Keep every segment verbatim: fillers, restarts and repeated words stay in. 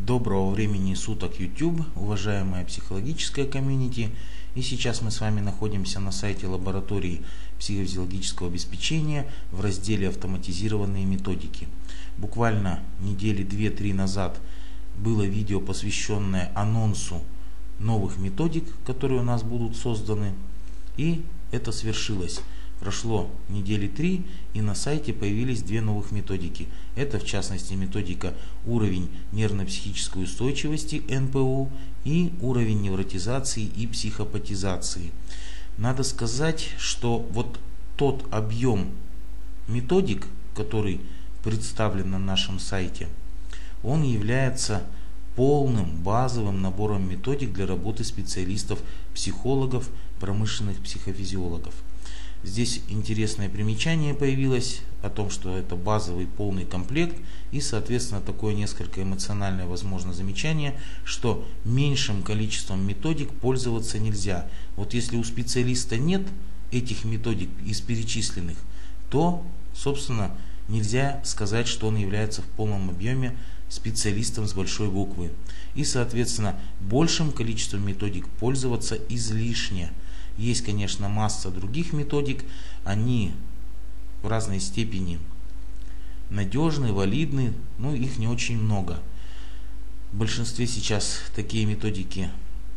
Доброго времени суток, YouTube, уважаемая психологическая комьюнити. И сейчас мы с вами находимся на сайте лаборатории психофизиологического обеспечения в разделе «Автоматизированные методики». Буквально недели две-три назад было видео, посвященное анонсу новых методик, которые у нас будут созданы. И это свершилось. Прошло недели три, и на сайте появились две новых методики. Это, в частности, методика уровень нервно-психической устойчивости эн пэ у и уровень невротизации и психопатизации. Надо сказать, что вот тот объем методик, который представлен на нашем сайте, он является полным базовым набором методик для работы специалистов-психологов, промышленных психофизиологов. Здесь интересное примечание появилось о том, что это базовый полный комплект, и, соответственно, такое несколько эмоциональное, возможно, замечание, что меньшим количеством методик пользоваться нельзя. Вот если у специалиста нет этих методик из перечисленных, то, собственно, нельзя сказать, что он является в полном объеме специалистом с большой буквы. И, соответственно, большим количеством методик пользоваться излишне. Есть, конечно, масса других методик, они в разной степени надежны, валидны, но их не очень много. В большинстве сейчас такие методики,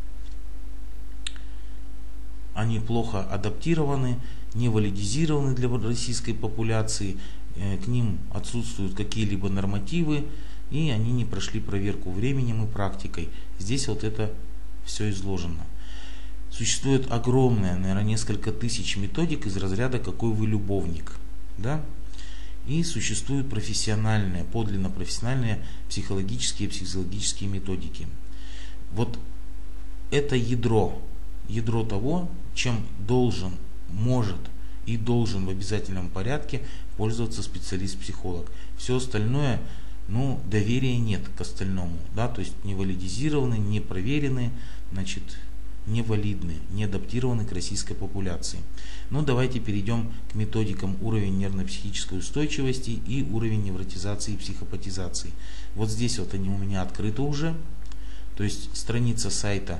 они плохо адаптированы, не валидизированы для российской популяции, к ним отсутствуют какие-либо нормативы, и они не прошли проверку временем и практикой. Здесь вот это все изложено. Существует огромное, наверное, несколько тысяч методик из разряда «какой вы любовник». Да? И существуют профессиональные, подлинно профессиональные психологические и психологические методики. Вот это ядро, ядро того, чем должен, может и должен в обязательном порядке пользоваться специалист-психолог. Все остальное, ну, доверия нет к остальному. Да? То есть не валидизированы, не проверены, значит, невалидны, не адаптированы к российской популяции. Ну, давайте перейдем к методикам уровень нервно-психической устойчивости и уровень невротизации и психопатизации. Вот здесь вот они у меня открыты уже. То есть страница сайта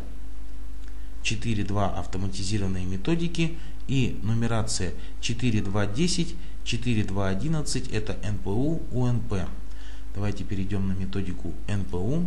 четыре точка два автоматизированные методики и нумерация четыре точка два десять, четыре точка два одиннадцать это эн пэ у, у эн пэ. Давайте перейдем на методику эн пэ у.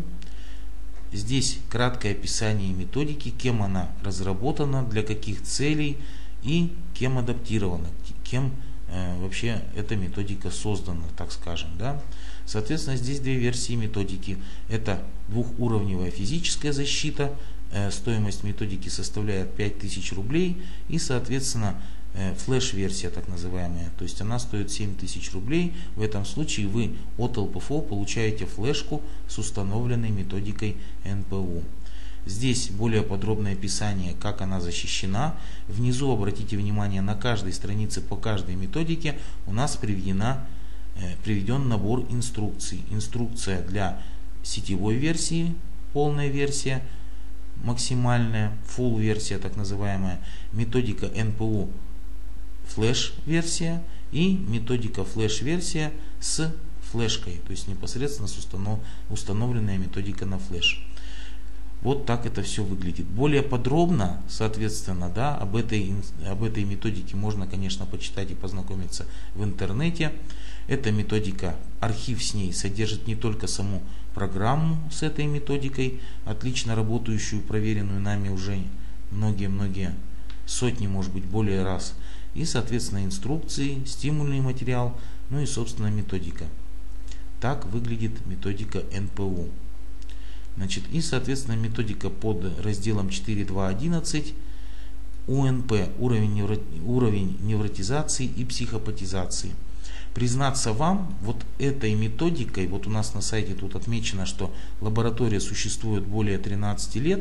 Здесь краткое описание методики, кем она разработана, для каких целей и кем адаптирована, кем э, вообще эта методика создана, так скажем. Да? Соответственно, здесь две версии методики. Это двухуровневая физическая защита, э, стоимость методики составляет пять тысяч рублей, и, соответственно, флеш-версия так называемая, то есть она стоит семь тысяч рублей. В этом случае вы от эл пэ эф о получаете флешку с установленной методикой эн пэ у. Здесь более подробное описание, как она защищена. Внизу обратите внимание, на каждой странице по каждой методике у нас приведена, приведен набор инструкций. Инструкция для сетевой версии, полная версия, максимальная, full версия так называемая, методика эн пэ у флеш-версия и методика флеш-версия с флешкой, то есть непосредственно с установ... установленная методика на флеш. Вот так это все выглядит. Более подробно, соответственно, да, об этой, об этой методике можно, конечно, почитать и познакомиться в интернете. Эта методика, архив с ней содержит не только саму программу с этой методикой, отлично работающую, проверенную нами уже многие-многие сотни, может быть, более раз, и, соответственно, инструкции, стимульный материал, ну и, собственно, методика. Так выглядит методика эн пэ у. Значит, и, соответственно, методика под разделом четыре точка два одиннадцать у эн пэ, уровень, невро, уровень невротизации и психопатизации. Признаться вам, вот этой методикой, вот у нас на сайте тут отмечено, что лаборатория существует более тринадцати лет.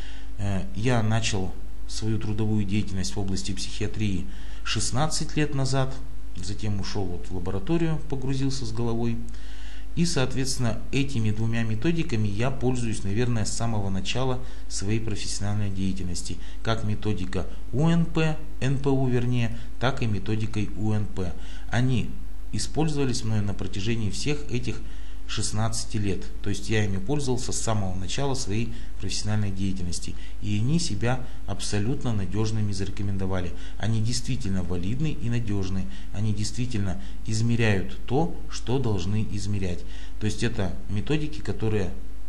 Я начал свою трудовую деятельность в области психиатрии шестнадцать лет назад, затем ушел вот в лабораторию, погрузился с головой. И, соответственно, этими двумя методиками я пользуюсь, наверное, с самого начала своей профессиональной деятельности. Как методика у эн пэ, эн пэ у вернее, так и методикой у эн пэ. Они использовались мною на протяжении всех этих шестнадцати лет. То есть я ими пользовался с самого начала своей профессиональной деятельности. И они себя абсолютно надежными зарекомендовали. Они действительно валидны и надежны. Они действительно измеряют то, что должны измерять. То есть это методики, которые,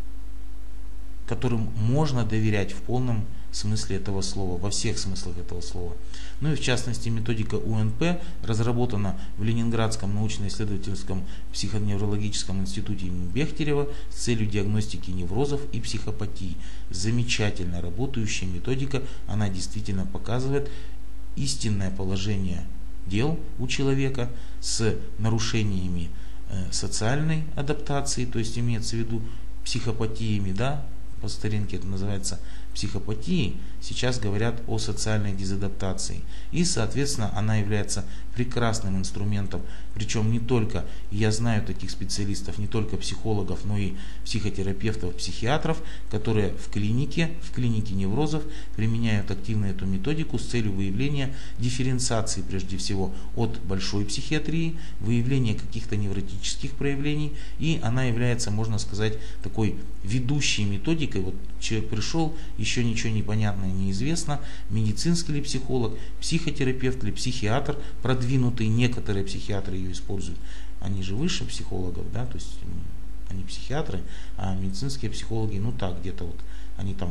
которым можно доверять в полном смысле этого слова, во всех смыслах этого слова. Ну и в частности методика У Эн Пэ разработана в Ленинградском научно-исследовательском психоневрологическом институте имени Бехтерева с целью диагностики неврозов и психопатии. Замечательно работающая методика, она действительно показывает истинное положение дел у человека с нарушениями социальной адаптации, то есть имеется в виду психопатиями, да, по старинке это называется психопатией, сейчас говорят о социальной дезадаптации. И, соответственно, она является прекрасным инструментом, причем не только, я знаю таких специалистов, не только психологов, но и психотерапевтов, психиатров, которые в клинике, в клинике неврозов применяют активно эту методику с целью выявления дифференциации, прежде всего, от большой психиатрии, выявления каких-то невротических проявлений, и она является, можно сказать, такой ведущей методикой. Вот человек пришел, еще ничего не понятно и неизвестно, медицинский ли психолог, психотерапевт или психиатр, продвинутый, некоторые психиатры ее используют, они же выше психологов, да, то есть они психиатры, а медицинские психологи, ну так, где-то вот, они там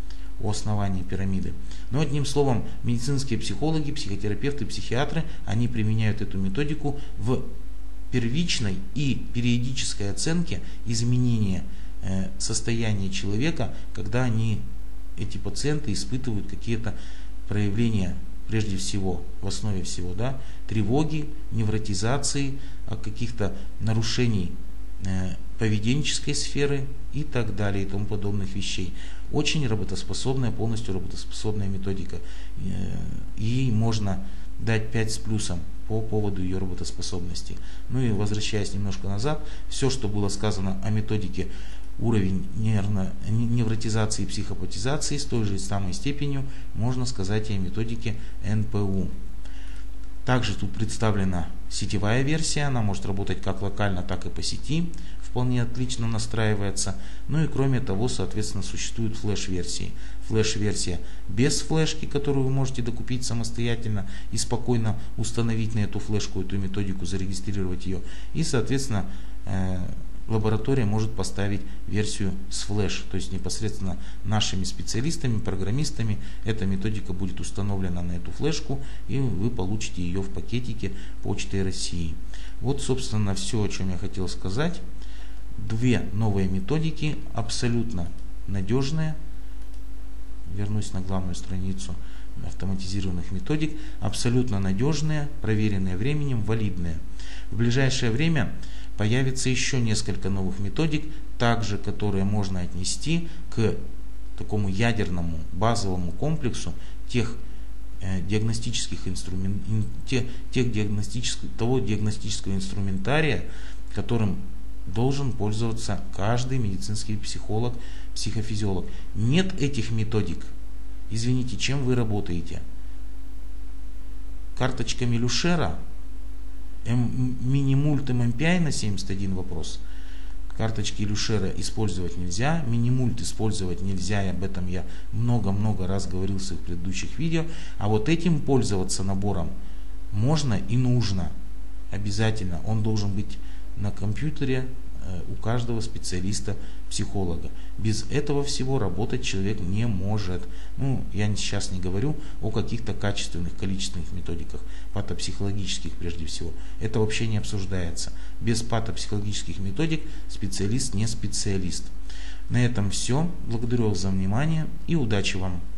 у основания пирамиды. Но одним словом, медицинские психологи, психотерапевты, психиатры, они применяют эту методику в первичной и периодической оценке изменения э, состояния человека, когда они, эти пациенты, испытывают какие-то проявления, прежде всего, в основе всего, да, тревоги, невротизации, каких-то нарушений э, поведенческой сферы и так далее, и тому подобных вещей. Очень работоспособная, полностью работоспособная методика. Э, ей можно дать пять с плюсом по поводу ее работоспособности. Ну и возвращаясь немножко назад, все, что было сказано о методике уровень нервно, невротизации и психопатизации, с той же самой степенью можно сказать и о методике Эн Пэ У. Также тут представлена сетевая версия, она может работать как локально, так и по сети, вполне отлично настраивается. Ну и кроме того, соответственно, существуют флеш-версии. Флеш-версия без флешки, которую вы можете докупить самостоятельно и спокойно установить на эту флешку, эту методику, зарегистрировать ее. И, соответственно, лаборатория может поставить версию с флеш, то есть непосредственно нашими специалистами, программистами эта методика будет установлена на эту флешку, и вы получите ее в пакетике Почты России. Вот, собственно, все, о чем я хотел сказать. Две новые методики, абсолютно надежные. Вернусь на главную страницу автоматизированных методик. Абсолютно надежные, проверенные временем, валидные. В ближайшее время появится еще несколько новых методик, также которые можно отнести к такому ядерному базовому комплексу тех э, диагностических инструмент, тех, тех диагностических, того диагностического инструментария, которым должен пользоваться каждый медицинский психолог, психофизиолог. Нет этих методик. Извините, чем вы работаете? Карточками Люшера? Мини-мульт эм эм пи ай на семьдесят один вопрос. Карточки Люшера использовать нельзя, мини-мульт использовать нельзя, и об этом я много-много раз говорил в своих предыдущих видео. А вот этим пользоваться набором можно и нужно. Обязательно. Он должен быть на компьютере у каждого специалиста-психолога. Без этого всего работать человек не может. Ну, я сейчас не говорю о каких-то качественных, количественных методиках, патопсихологических прежде всего. Это вообще не обсуждается. Без патопсихологических методик специалист не специалист. На этом все. Благодарю вас за внимание и удачи вам!